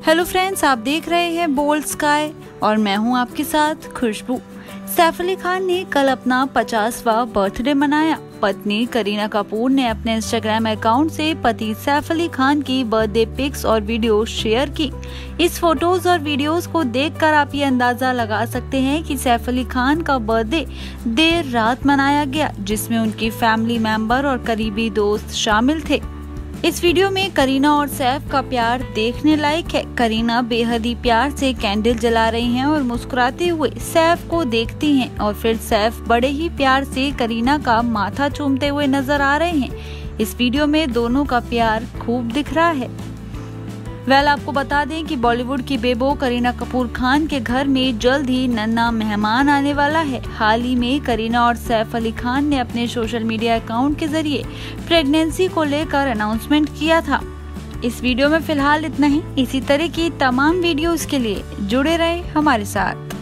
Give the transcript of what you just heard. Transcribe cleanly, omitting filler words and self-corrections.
Hello friends, आप देख रहे हैं बोल्ड स्काई और मैं हूं आपके साथ खुशबू। सैफ अली खान ने कल अपना 50वां बर्थडे मनाया। पत्नी करीना कपूर ने अपने इंस्टाग्राम अकाउंट से पति सैफ अली खान की बर्थडे पिक्स और वीडियोस शेयर की। इस फोटोज और वीडियोस को देखकर आप ये अंदाजा लगा सकते हैं कि सैफ अली खान का बर्थडे देर रात मनाया गया, जिसमें उनकी फैमिली मेंबर और करीबी दोस्त शामिल थे। इस वीडियो में करीना और सैफ का प्यार देखने लायक है। करीना बेहद ही प्यार से कैंडल जला रही हैं और मुस्कुराते हुए सैफ को देखती हैं और फिर सैफ बड़े ही प्यार से करीना का माथा चूमते हुए नजर आ रहे हैं। इस वीडियो में दोनों का प्यार खूब दिख रहा है। आपको बता दें कि बॉलीवुड की बेबो करीना कपूर खान के घर में जल्द ही नन्हा मेहमान आने वाला है। हाल ही में करीना और सैफ अली खान ने अपने सोशल मीडिया अकाउंट के जरिए प्रेगनेंसी को लेकर अनाउंसमेंट किया था। इस वीडियो में फिलहाल इतना ही। इसी तरह की तमाम वीडियोस के लिए जुड़े रहे हमारे साथ।